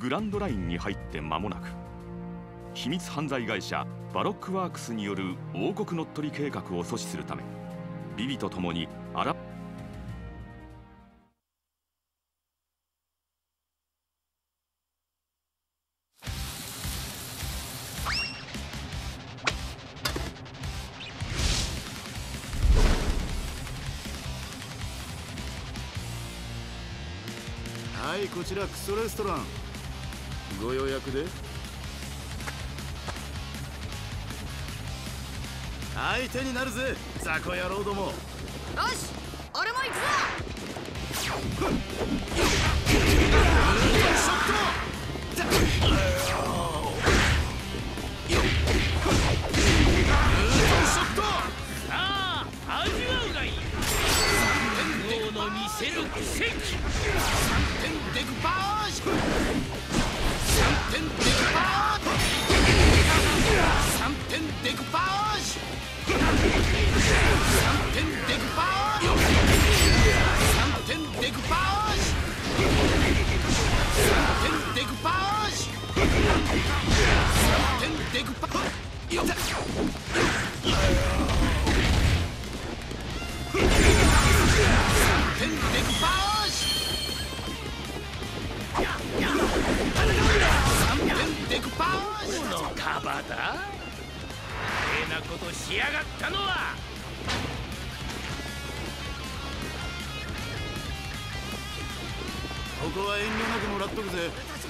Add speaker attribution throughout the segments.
Speaker 1: グランドラインに入って間もなく、秘密犯罪会社バロックワークスによる王国乗っ取り計画を阻止するため、ビビと共に
Speaker 2: はい、こちらクソレストラン。ご予約で。相手になるぜ、雑魚野郎ども。よ
Speaker 3: し、俺も行くぞ。
Speaker 2: ショット。
Speaker 4: さあ、味わうがいい。王の見せる奇跡。
Speaker 2: 3点デクパージ。3点デクパージ。3点デクパージ。3点デクパージ。3点デクパージ。3点デクパージ。3点デクパージ。よっ。3点デクパージ。3点デクパージ。
Speaker 4: このカバだ。えなことしやがったのは。
Speaker 2: ここは遠慮なくもらっとくぜ。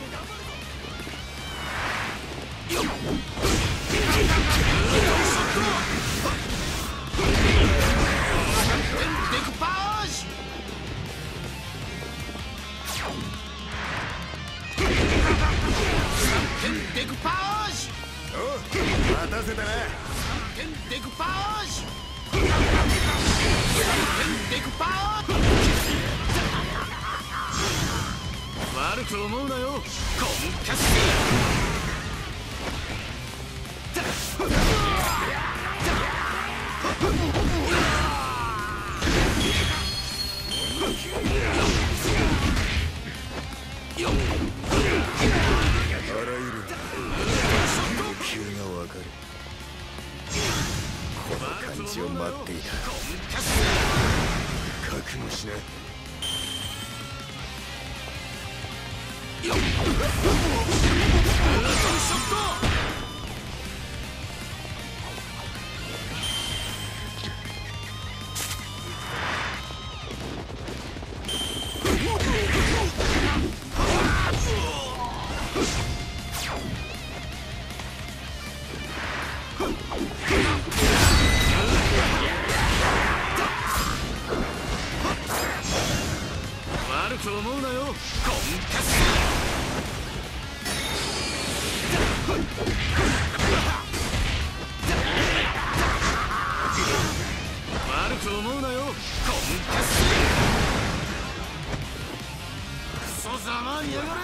Speaker 2: よっ。3点デクパージ。3点デクパージ。待たせたな。3点デクパージ。3点デクパージ。悪く思うなよ、コンカス。よっ。あらゆる欲求がわかる。この感じを待っていた。覚悟しな。よっ。ショット。悪く思うなよ、コンカス。悪く思うなよ、コンカス。クソざまにやがれ。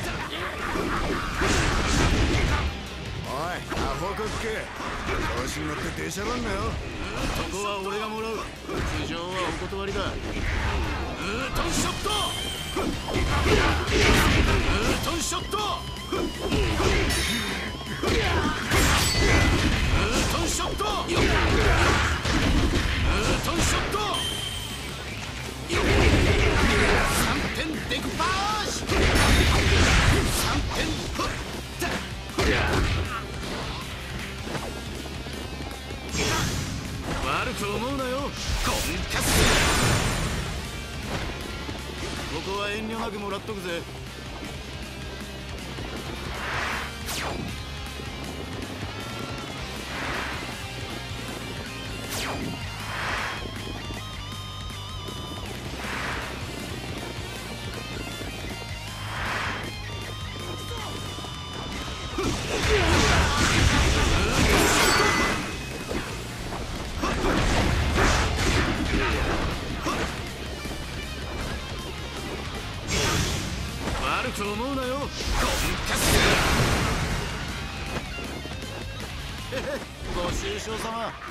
Speaker 2: おい、アホコッケ、調子に乗って出しゃばんなよ。ここは俺がもらう。苦情はお断りだ。ウートンショット。ウートンショット。ウートンショット。ウートンショット。3点デクパージ。3点。悪く思うなよ、コンカス。ここは遠慮なくもらっとくぜ。悪く思うなよ、コンカス。ご愁傷様。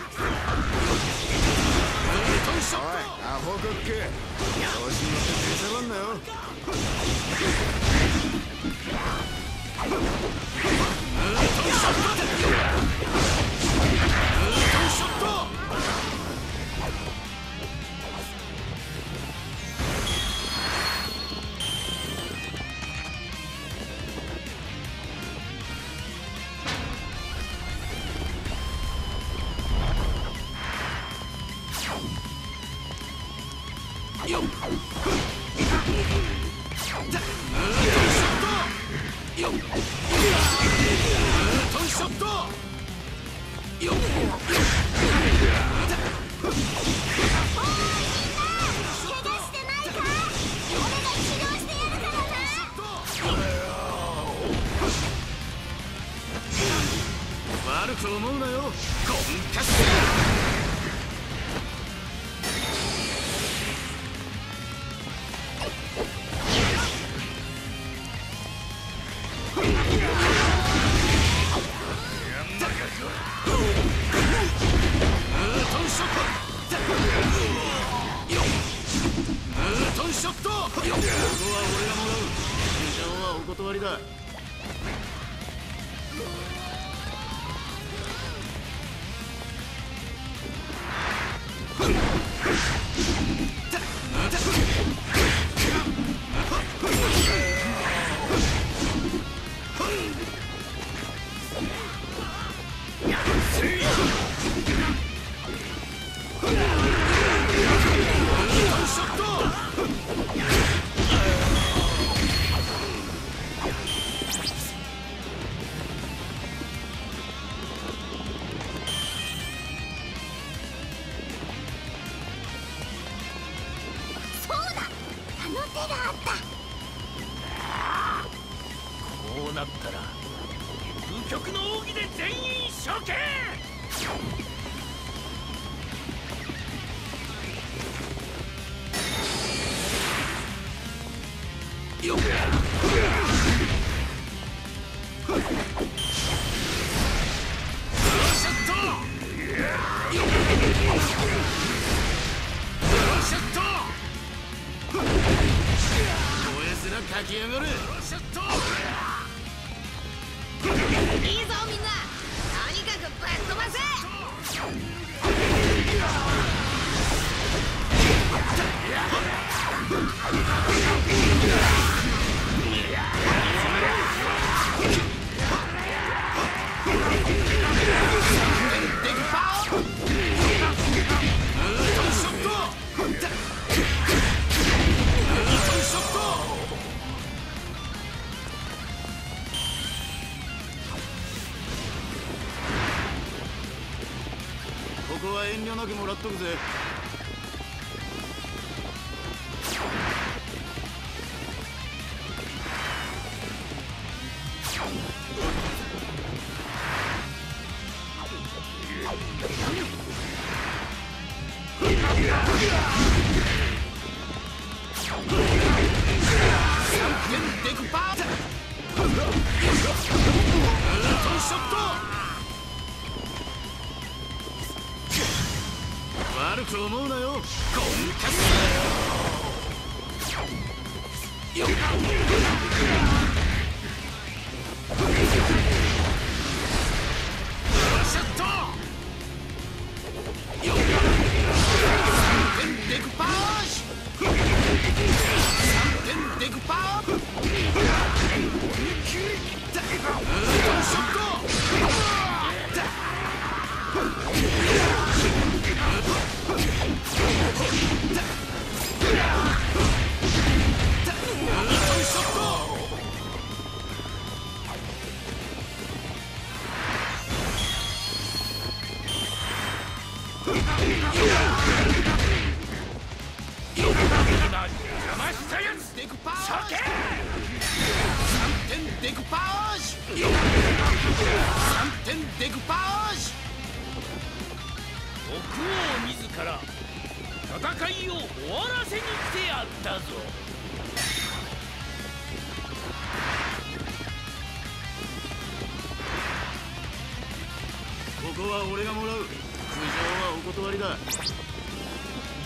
Speaker 2: おい、アホコッケ、調子に乗って出しゃばんなよ。 悪く思うなよ、コンカス。ショット。ここは俺がもらう。受賞はお断りだ。
Speaker 4: こうなったら究極の奥義で全員処刑。
Speaker 2: よっ書き上がる。
Speaker 3: いいぞみんな、とにかくぶっ飛ばせ。
Speaker 2: ここは遠慮なくもらっとくぜ。悪く思うなよ、コンカス。よっシャット。よっ3点デクパージ。3点デクパー。ショット。
Speaker 4: 邪魔したやつ
Speaker 2: デクパー
Speaker 4: 処刑。
Speaker 2: 3点デクパージ。3点デクパージ。
Speaker 4: 国王自ら戦いを終わらせに来てやったぞ。
Speaker 2: ここは俺がもらう。苦情はお断りだ。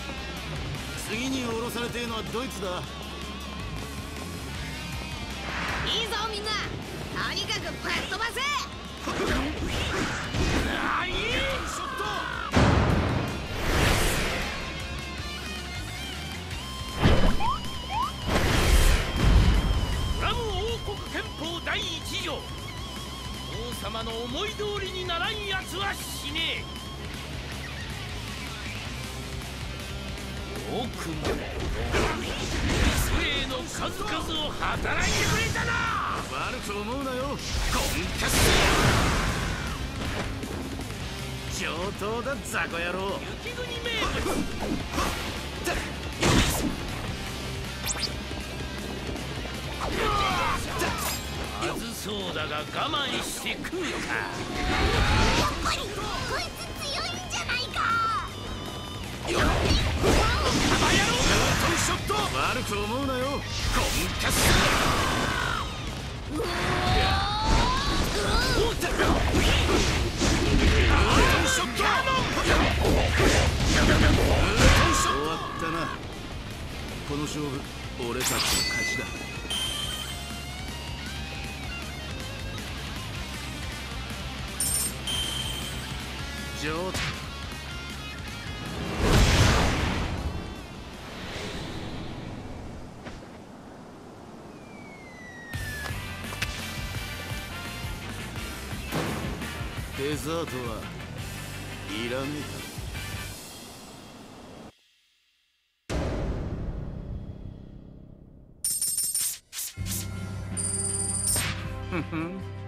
Speaker 2: 次に降ろされてえのはドイツだ。
Speaker 3: いいぞみんな、とにかくぶっ飛ばせ。
Speaker 4: 何？
Speaker 2: ショット。
Speaker 4: ドラム王国憲法第1条、王様の思い通りにならんやつは死ねえ。よくも犠牲の数々を働いてくれたな。
Speaker 2: 悪く思うなよコンキャス上等だザコ野郎。
Speaker 4: 雪国名物。まずそうだが我慢して食うか。
Speaker 3: やっぱりこいつ強いんじゃないか。
Speaker 2: バカ野郎。ショット。悪く思うなよコンキャスショット。終わったな。この勝負俺たちの勝ちだ。上手。デザートはいらねえ。ふふん。